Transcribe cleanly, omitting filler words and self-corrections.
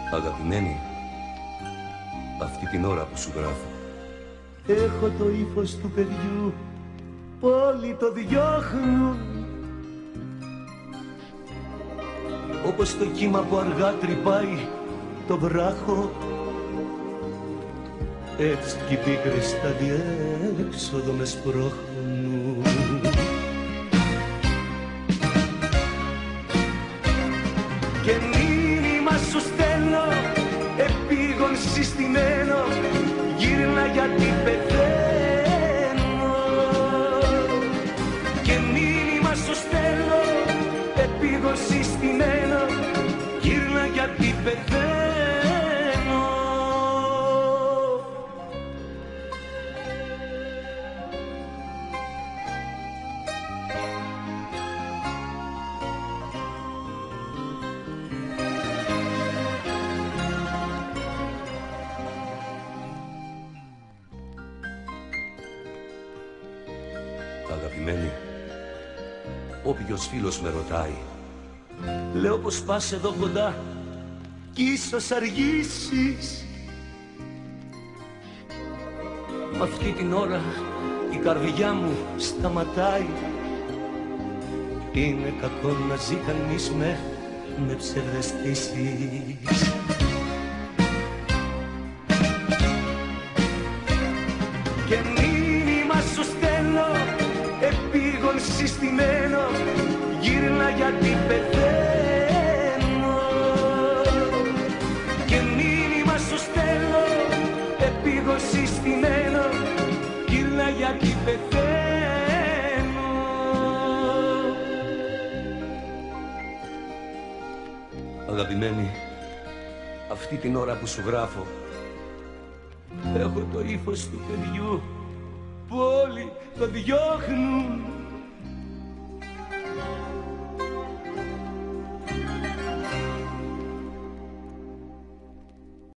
Αγαπημένη, αυτή την ώρα που σου γράφω, έχω το ύφος του παιδιού που όλοι το διώχνουν, όπως το κύμα που αργά τρυπάει το βράχο, έτσι κι οι πίκρες στα διέξοδο με σπρώχνουν. Και μήνυμα σου στέλνω επίγον συστημένο, γύρνα γιατί πεθαίνω. Και μήνυμα σου στέλνω επίγον συστημένο, γύρνα γιατί πεθαίνω. Αγαπημένη, όποιος φίλος με ρωτάει, λέω πως πας εδώ κοντά κι ίσως αργήσεις. Μ' αυτή την ώρα η καρδιά μου σταματάει. Είναι κακό να ζει κανείς με ψευδαισθήσεις. Και μήνυμα σου στέλνω επίγον συστημένο, γύρνα γιατί πεθαίνω. Και μήνυμα σου στέλνω επίγον συστημένο, γύρνα γιατί πεθαίνω. αγαπημένη, αυτή την ώρα που σου γράφω, έχω το ύφος του παιδιού που όλοι το διώχνουν.